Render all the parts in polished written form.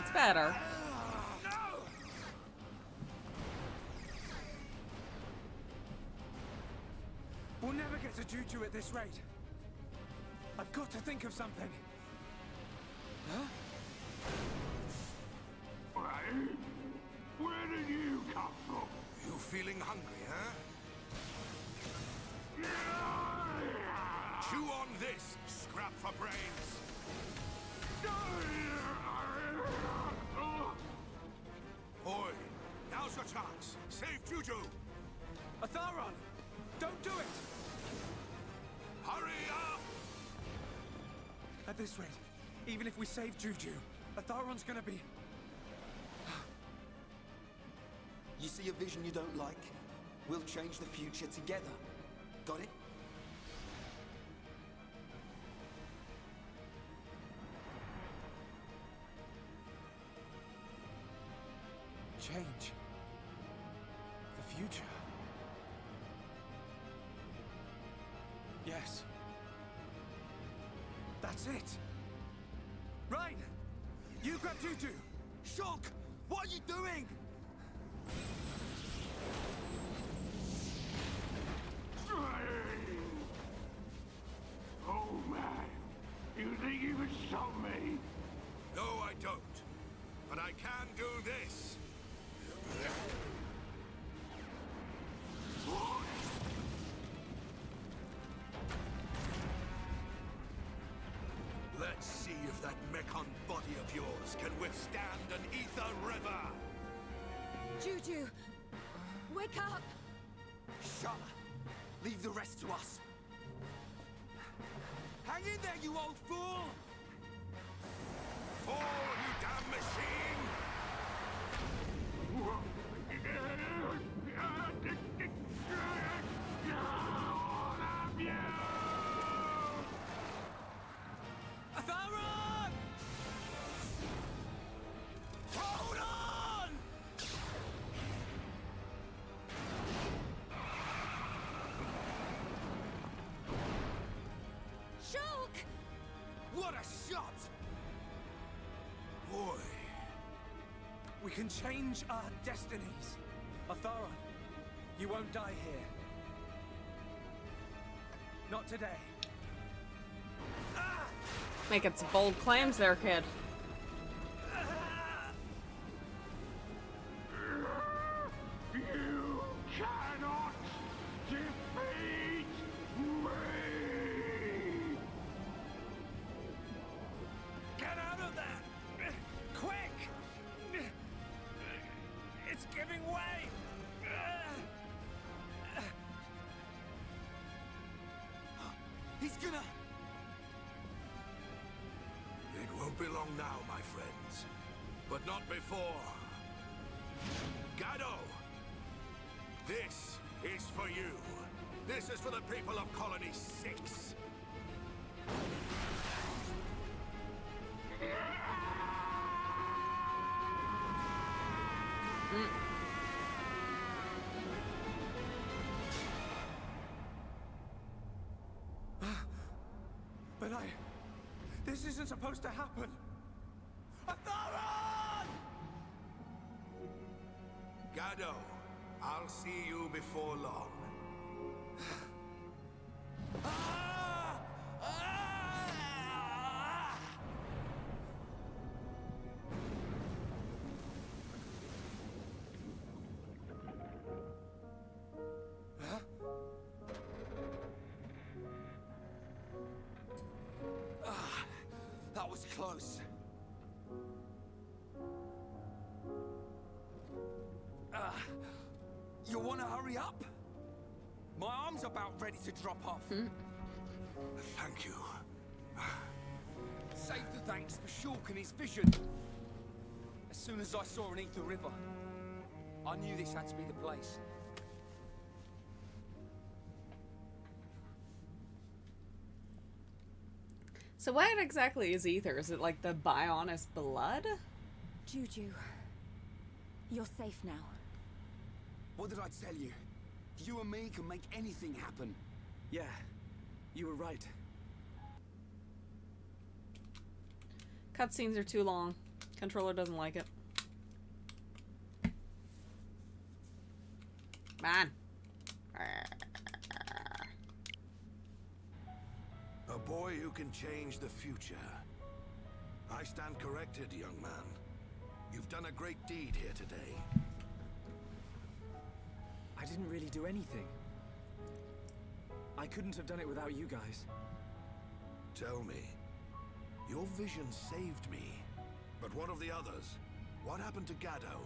That's better. We'll never get to Juju at this rate. I've got to think of something. Huh? Where did you come from? You feeling hungry, huh? Chew on this, scrap for brains. Boy, now's your chance. Save Juju. Atharon, don't do it! Hurry up! At this rate, even if we save Juju, Atharon's gonna be... You see a vision you don't like? We'll change the future together. Got it? Change. The future. Yes. That's it. Ryan, you grab Juju. Shulk! What are you doing? Oh man, you think you can stop me? No, I don't. But I can do this. Let's see if that mechon body of yours can withstand an ether river. Juju! Wake up! Shut up. Leave the rest to us. Hang in there, you old fool! Fall, you damn machine! Atharon! Hold on! Shulk! What a shot! Boy. We can change our destinies. Atharon, you won't die here. Not today. Making some bold claims there, kid. You cannot defeat me! Get out of there! Quick! It's giving way! He's gonna... It won't be long now, my friends. But not before. Gado! This is for you. This is for the people of Colony 6. But this isn't supposed to happen. Atharon! Gado, I'll see you before long. That was close. You wanna hurry up? My arm's about ready to drop off. Thank you. Save the thanks for Shulk and his vision. As soon as I saw an ether river, I knew this had to be the place. So what exactly is ether? Is it like the Bionis blood? Juju, you're safe now. What did I tell you? You and me can make anything happen. Yeah, you were right. Cutscenes are too long. Controller doesn't like it. Man. A boy who can change the future. I stand corrected, young man. You've done a great deed here today. I didn't really do anything. I couldn't have done it without you guys. Tell me, your vision saved me. But what of the others? What happened to Gaddo?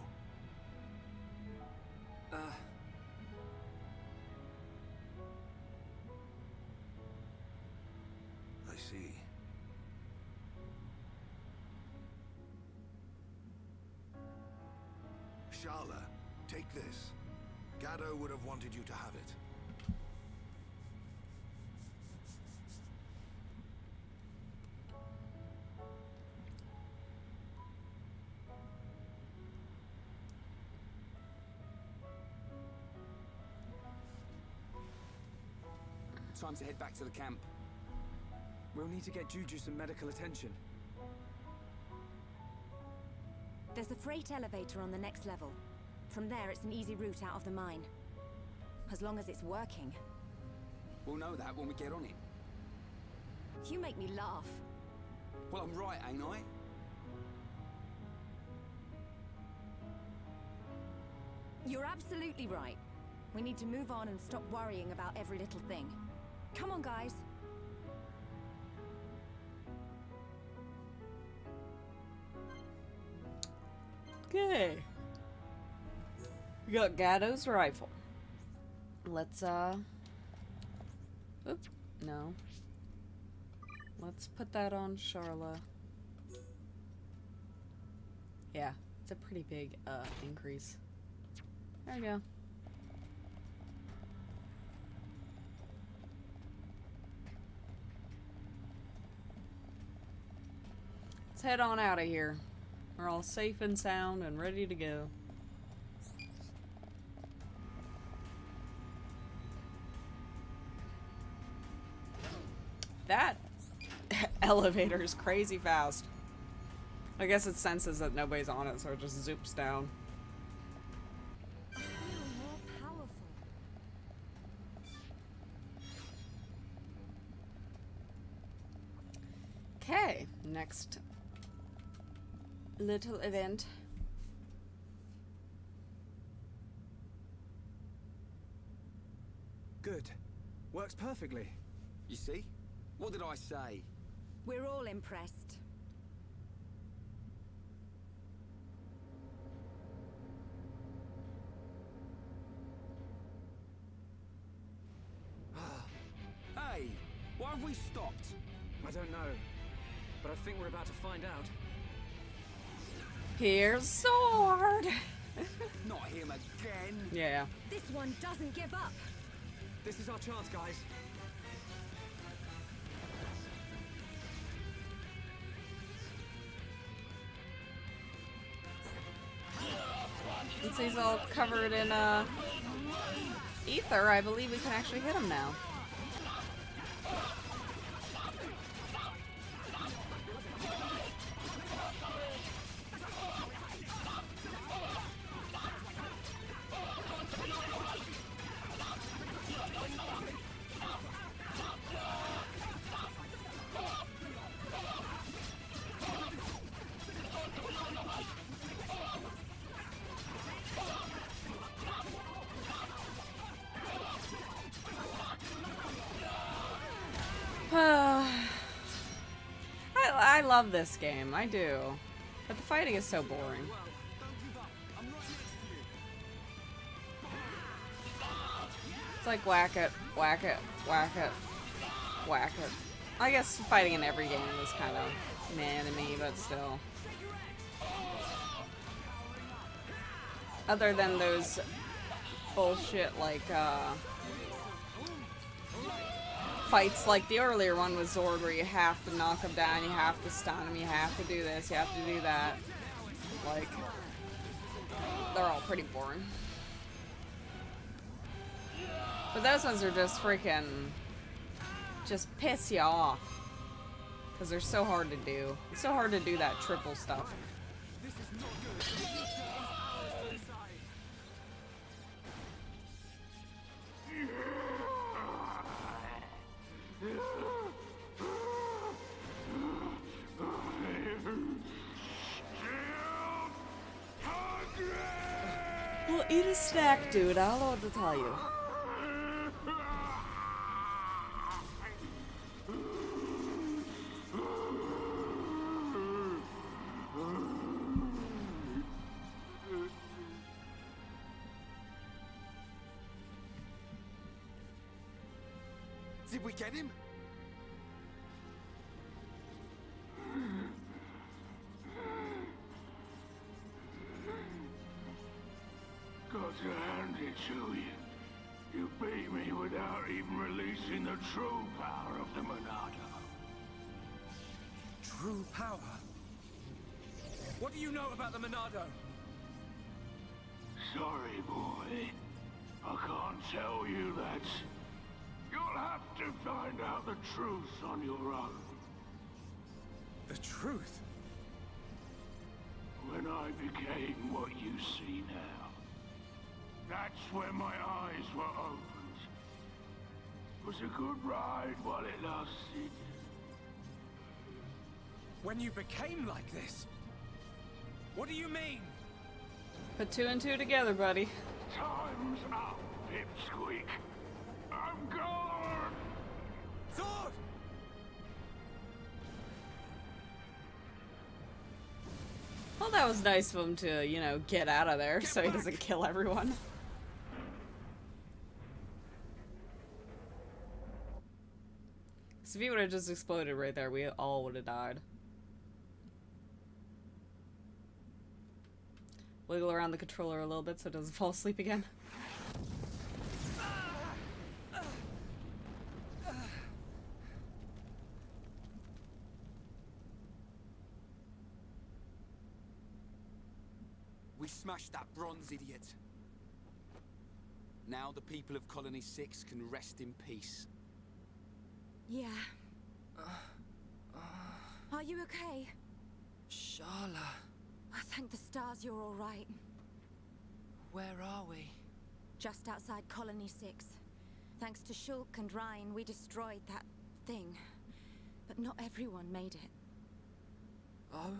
I see. Sharla, take this. Gaddo would have wanted you to have it. Time to head back to the camp. We'll need to get Juju some medical attention. There's a freight elevator on the next level. From there, it's an easy route out of the mine. As long as it's working. We'll know that when we get on it. You make me laugh. Well, I'm right, ain't I? You're absolutely right. We need to move on and stop worrying about every little thing. Come on, guys. Okay. We got Gaddo's rifle. Let's, Oop, no. Let's put that on Sharla. Yeah, it's a pretty big, increase. There we go. Let's head on out of here. We're all safe and sound and ready to go. That elevator is crazy fast. I guess it senses that nobody's on it, so it just zoops down. I feel more powerful. Okay, next little event. Good. Works perfectly. You see? What did I say? We're all impressed. Hey, why have we stopped? I don't know, but I think we're about to find out. Here's Xord! Not him again. Yeah. This one doesn't give up. This is our chance, guys. Since he's all covered in ether, I believe we can actually hit him now. I love this game, I do. But the fighting is so boring. It's like whack it, whack it, whack it, whack it. I guess fighting in every game is kind of meh to me, but still. Other than those bullshit like fights like the earlier one with Xord where you have to knock him down, you have to stun him, you have to do this, you have to do that. Like, they're all pretty boring. But those ones are just freaking, just piss you off. Because they're so hard to do. It's so hard to do that triple stuff. Eat a snack, dude. I don't know what to tell you. Did we get him? Got to hand it to you. You beat me without even releasing the true power of the Monado. True power? What do you know about the Monado? Sorry, boy. I can't tell you that. You'll have to find out the truth on your own. The truth? When I became what you see now, that's when my eyes were opened. It was a good ride while it lasted. When you became like this? What do you mean? Put 2 and 2 together, buddy. Time's up, Pipsqueak. I'm gone! Xord! Well, that was nice of him to, you know, get out of there so he doesn't kill everyone. So if he would have just exploded right there, we all would have died. Wiggle around the controller a little bit so it doesn't fall asleep again. We smashed that bronze idiot. Now the people of Colony 6 can rest in peace. Yeah. Are you okay? Shala, I thank the stars you're all right. where are we? Just outside Colony 6. Thanks to Shulk and Ryan, we destroyed that thing. But not everyone made it. Oh?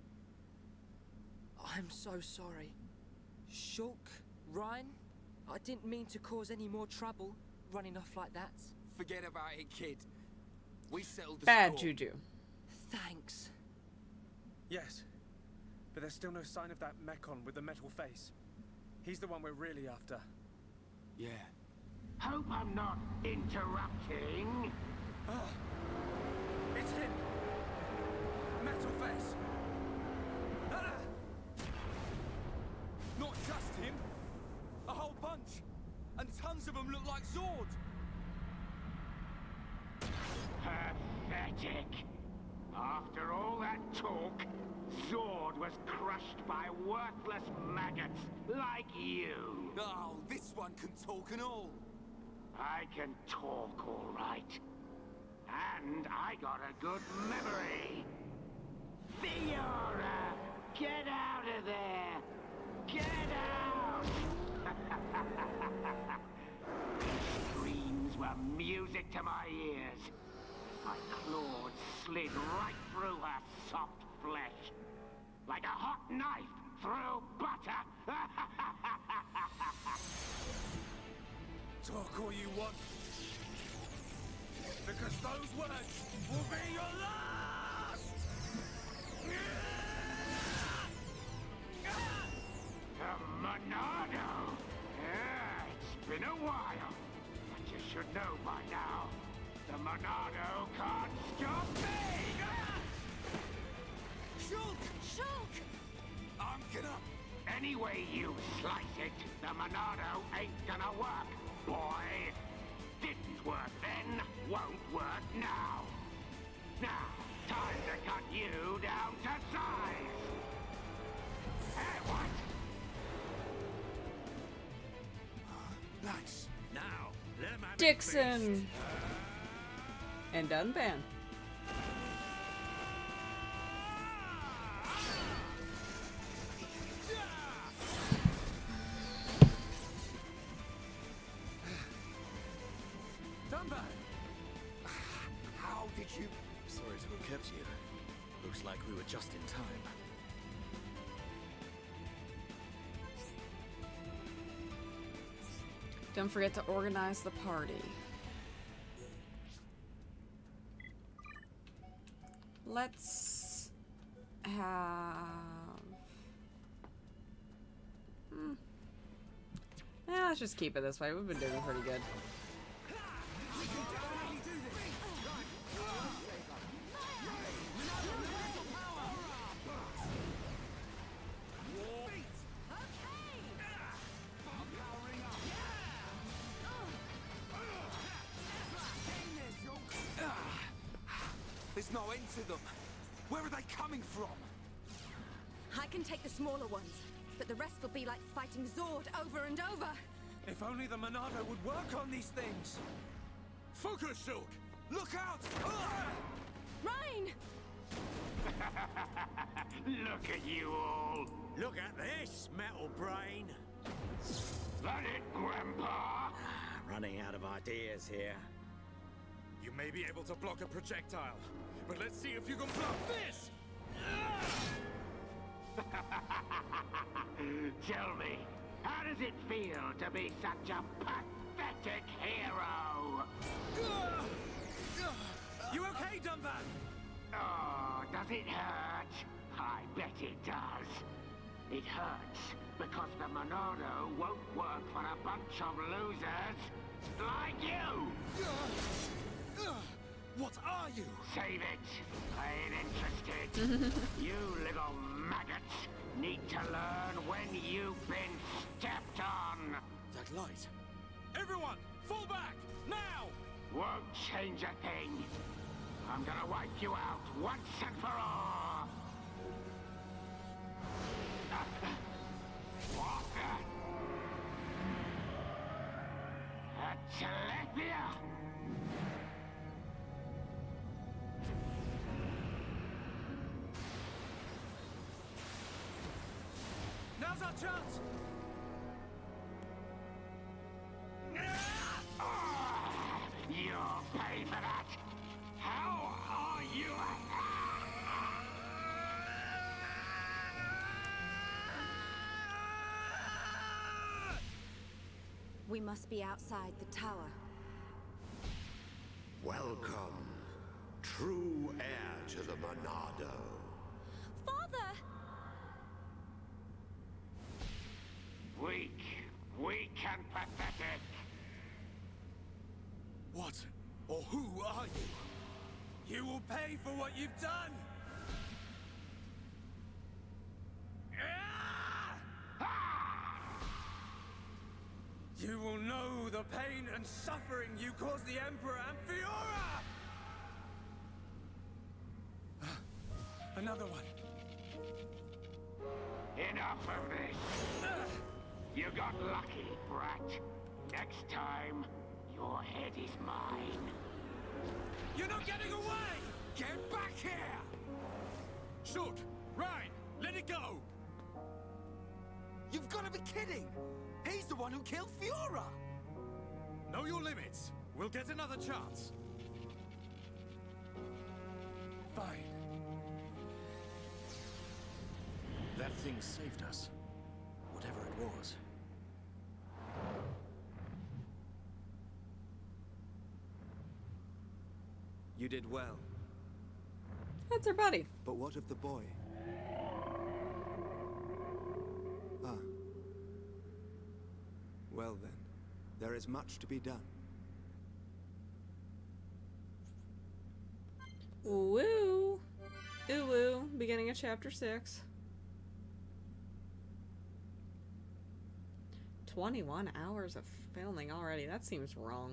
I'm so sorry. Shulk? Ryan? I didn't mean to cause any more trouble, running off like that. Forget about it, kid. We settled the Bad score. juju. Thanks. Yes. But there's still no sign of that Mechon with the metal face. He's the one we're really after. Yeah. Hope I'm not interrupting. Ah! It's him! Metal face! Ah! Not just him. A whole bunch. And tons of them look like Xord. Pathetic. After all that talk, Xord was crushed by worthless maggots like you. Oh, this one can talk and all. I can talk all right. And I got a good memory. Fiora! Get out of there! Get out! Screams were music to my ears. My claws slid right through her soft flesh. Like a hot knife through butter. Talk all you want. Because those words will be your last! The Monado! Yeah, it's been a while. But you should know by now. The Monado can't stop me! Shulk! Shulk! I'm gonna... Any way you slice it, the Monado ain't gonna work, boy. Didn't work then, won't work now. Now, time to cut you down to size. Hey, what? Nice. Now, let him have it Dixon! And Dunban. How did you... Sorry to have kept you. Looks like we were just in time. Don't forget to organize the party. Let's have... Yeah, let's just keep it this way. We've been doing pretty good. There's no end to them. Where are they coming from? I can take the smaller ones, but the rest will be like fighting Xord over and over. If only the Monado would work on these things. Focus, Shulk! Look out! Rhine! Look at you all. Look at this, metal brain. That it, Grandpa? Running out of ideas here. You may be able to block a projectile, but let's see if you can block this! Tell me, how does it feel to be such a pathetic hero? You okay, Dunban? Oh, does it hurt? I bet it does. It hurts because the Monado won't work for a bunch of losers like you! What are you? Save it. I ain't interested. You little maggots need to learn when you've been stepped on. That light. Everyone, fall back! Now! Won't change a thing. I'm gonna wipe you out once and for all. Telepia! Now's our chance! You'll pay for that! How are you? We must be outside the tower. Welcome, true heir to the Monado. Father! Weak and pathetic. What or who are you? You will pay for what you've done! You will know the pain and suffering you caused the Emperor and Fiora! Another one. Enough of this. You got lucky, brat. Next time, your head is mine. You're not getting away! Get back here! Shulk! Rhine! Let it go! You've got to be kidding! He's the one who killed Fiora! Know your limits. We'll get another chance. Fine. That thing saved us. Whatever it was. You did well. That's our buddy. But what of the boy? Ah. Well then, there is much to be done. Woo! Ooh woo. Beginning of chapter 6. 21 hours of filming already. That seems wrong.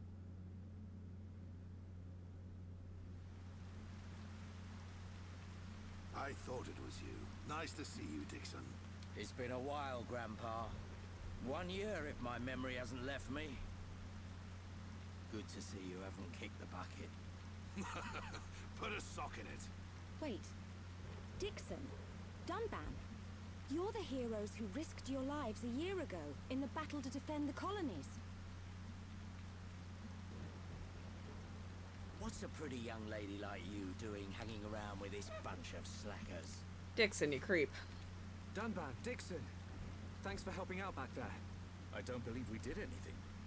I thought it was you. Nice to see you, Dixon. It's been a while, Grandpa. 1 year, if my memory hasn't left me. Good to see you haven't kicked the bucket. Put a sock in it. Wait. Dixon. Dunban. You're the heroes who risked your lives a year ago in the battle to defend the colonies. What's a pretty young lady like you doing hanging around with this bunch of slackers? Dixon, you creep. Dunban, Dixon. Thanks for helping out back there. I don't believe we did anything.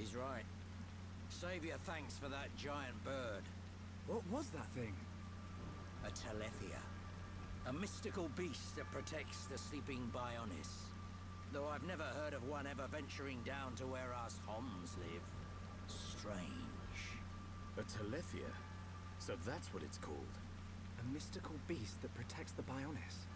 He's right. Save your thanks for that giant bird. What was that thing? A Telethia. A mystical beast that protects the sleeping Bionis. Though I've never heard of one ever venturing down to where us Homs live. Strange. A Telethia? So that's what it's called. A mystical beast that protects the Bionis.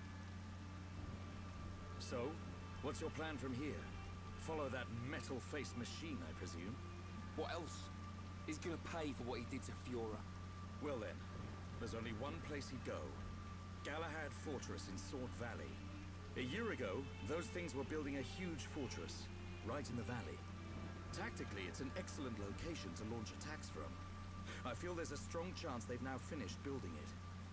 So, what's your plan from here? Follow that metal-faced machine, I presume? What else? He's gonna pay for what he did to Fiora. Well then, there's only one place he'd go. Galahad Fortress in Sword Valley. A year ago, those things were building a huge fortress, right in the valley. Tactically, it's an excellent location to launch attacks from. I feel there's a strong chance they've now finished building it.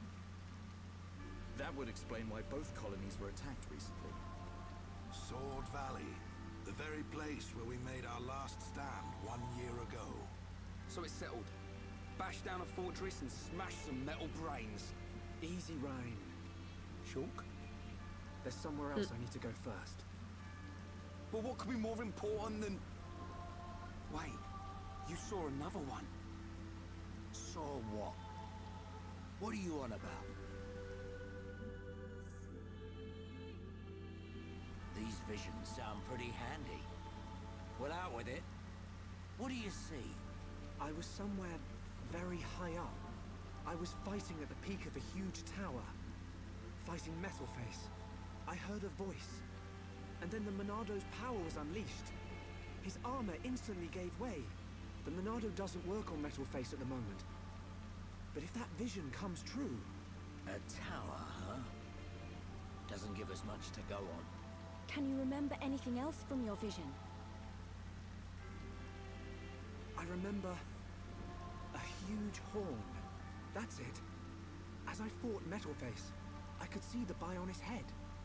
That would explain why both colonies were attacked recently. Sword Valley, the very place where we made our last stand 1 year ago. So it's settled. Bash down a fortress and smash some metal brains. Easy, Ryan. Shulk? There's somewhere else I need to go first. But what could be more important than... Wait, you saw another one. Saw what? What are you on about? These visions sound pretty handy. Well, out with it. What do you see? I was somewhere very high up. I was fighting at the peak of a huge tower. Fighting Metalface. I heard a voice. And then the Monado's power was unleashed. His armor instantly gave way. The Monado doesn't work on Metalface at the moment. But if that vision comes true... A tower, huh? Doesn't give us much to go on. Can you remember anything else from your vision? I remember... a huge horn. That's it. As I fought Metalface, I could see the Bionis head.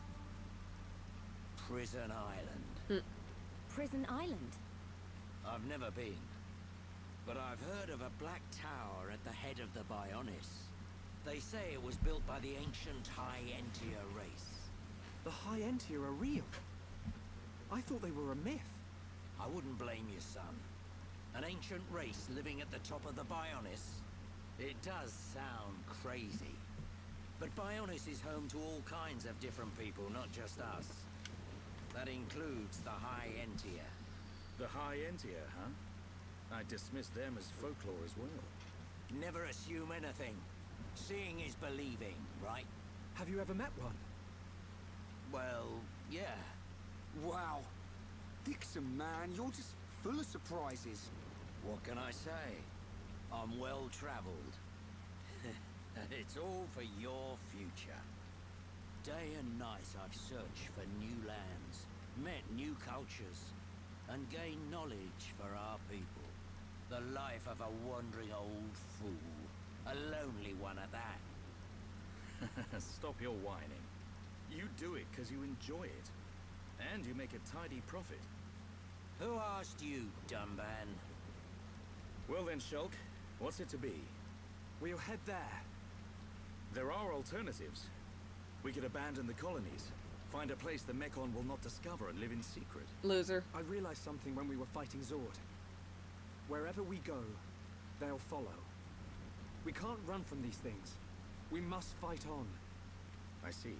Prison Island. Prison Island? I've never been. But I've heard of a black tower at the head of the Bionis. They say it was built by the ancient High Entia race. The High Entia are real. I thought they were a myth. I wouldn't blame you, son. An ancient race living at the top of the Bionis. It does sound crazy. But Bionis is home to all kinds of different people, not just us. That includes the High Entia. The High Entia, huh? I dismissed them as folklore as well. Never assume anything. Seeing is believing, right? Have you ever met one? Well, yeah. Wow. Dixon, man, you're just full of surprises. What can I say? I'm well-traveled. And it's all for your future. Day and night I've searched for new lands, met new cultures, and gained knowledge for our people. The life of a wandering old fool. A lonely one at that. Stop your whining. You do it because you enjoy it. And you make a tidy profit. Who asked you, Dumban? Well then, Shulk, what's it to be? We'll head there. There are alternatives. We could abandon the colonies, find a place the Mekon will not discover and live in secret. Loser. I realized something when we were fighting Xord. Wherever we go, they'll follow. We can't run from these things. We must fight on. I see.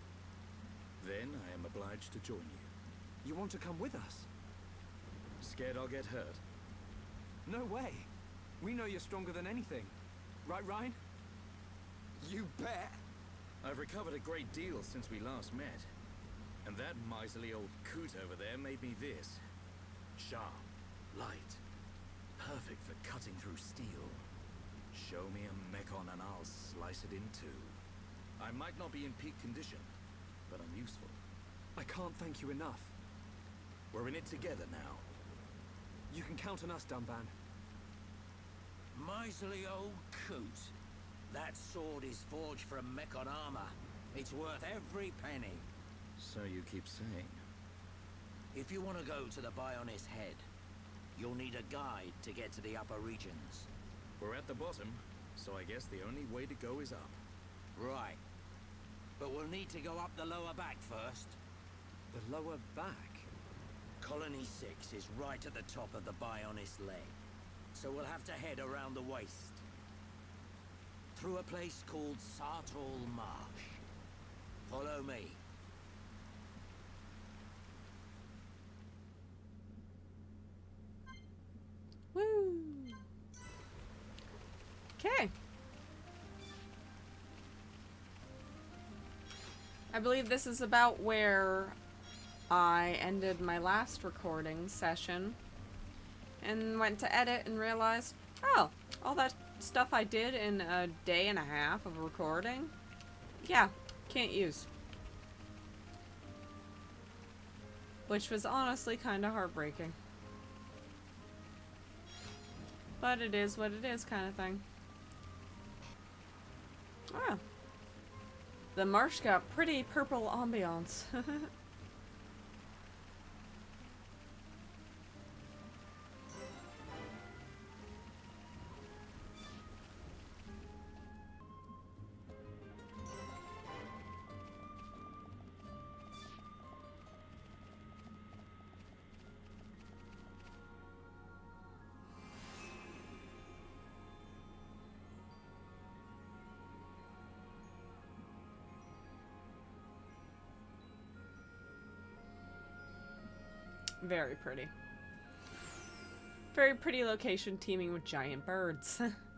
Then I am obliged to join you. You want to come with us? Scared I'll get hurt? No way. We know you're stronger than anything. Right, Ryan? You bet. I've recovered a great deal since we last met. And that miserly old coot over there made me this. Sharp, light, perfect for cutting through steel. Show me a Mekon and I'll slice it in two. I might not be in peak condition, but I'm useful. I can't thank you enough. We're in it together now. You can count on us, Dumban. Miserly old coot. That sword is forged from Mekon armor. It's worth every penny. So you keep saying. If you want to go to the Bionis head, you'll need a guide to get to the upper regions. We're at the bottom, so I guess the only way to go is up. Right. But we'll need to go up the lower back first. The lower back? Colony 6 is right at the top of the Bionis leg, so we'll have to head around the waste. Through a place called Sartol Marsh. Follow me. Woo! Okay. I believe this is about where I ended my last recording session and went to edit and realized, oh, all that stuff I did in a day and a half of recording, yeah, can't use. Which was honestly kind of heartbreaking. But it is what it is, kind of thing. Oh. The marsh got pretty purple ambiance. Very pretty. Very pretty location teeming with giant birds.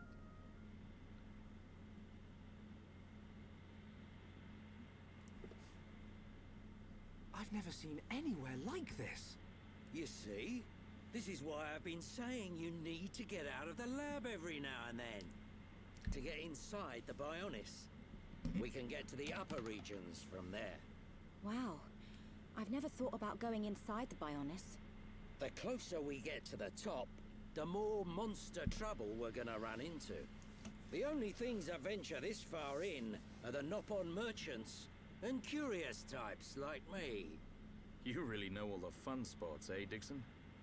I've never seen anywhere like this. You see? This is why I've been saying you need to get out of the lab every now and then. To get inside the Bionis. We can get to the upper regions from there. Wow. I've never thought about going inside the Bionis. The closer we get to the top, the more monster trouble we're gonna run into. The only things that venture this far in are the Nopon merchants and curious types like me. You really know all the fun spots, eh, Dixon?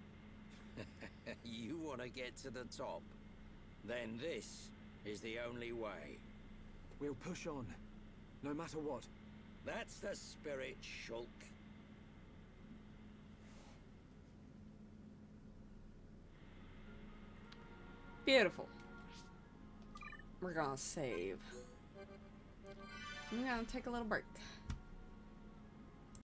You want to get to the top? Then this is the only way. We'll push on, no matter what. That's the spirit, Shulk. Beautiful. We're gonna save. I'm gonna take a little break.